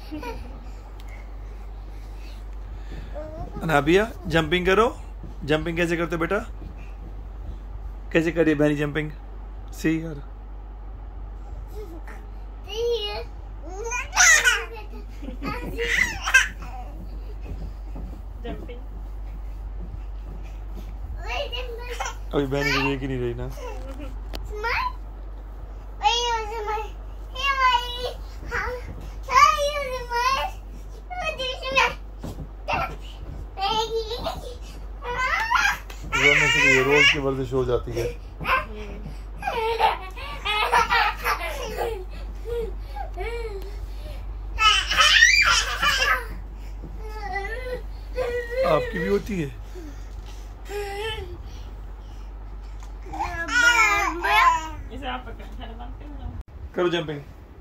Anabia jumping करो। Jumping कैसे करते हो बेटा? कैसे करिए बहनी जंपिंग? सी यार अभी बहनी को देख ही नहीं रही ना। रोज की वर्जिश हो जाती है। आपकी भी होती है? करो जंपिंग।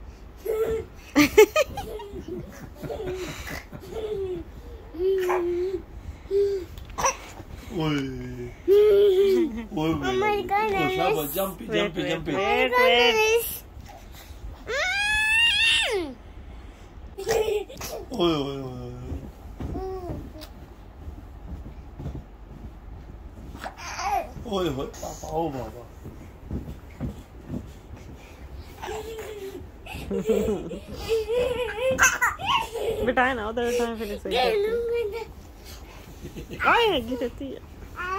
बिठाए ना उधर, बिठाए फिर से आए गिरती है।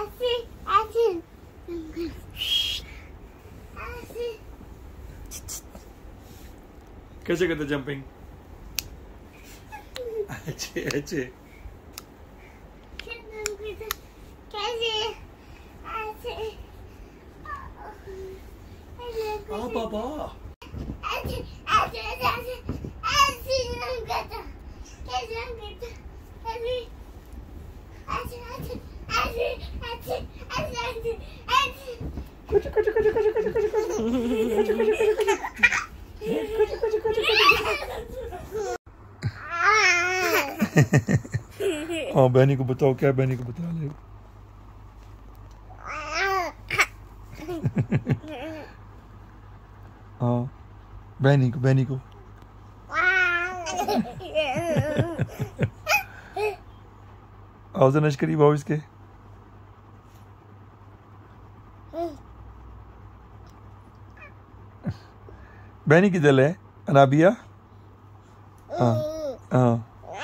कैसे करते जंपिंग? अच्छे अच्छे। हाँ पापा। हाँ बहनी को बताओ, क्या बहनी को बता ले। हाँ बहनी को आओ जर्निश करीब आओ इसके। बहनी किधर है अनाबिया? हाँ हाँ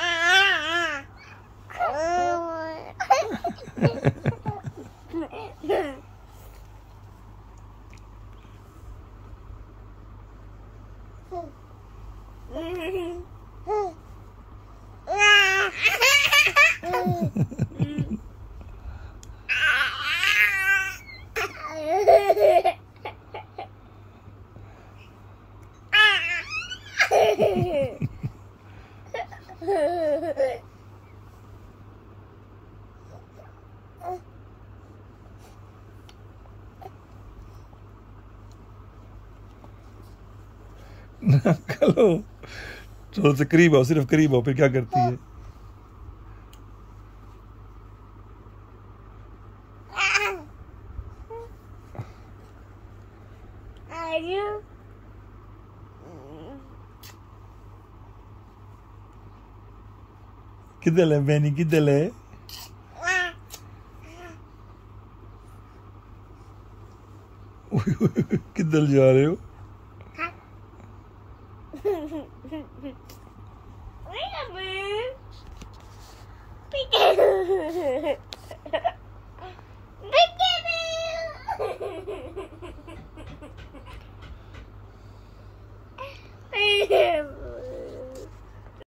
चलो थोड़ा सा करीब आओ, सिर्फ करीब आओ, फिर क्या करती है? किधर है बहनी, किधर है? किधर जा रहे हो? Wait a minute.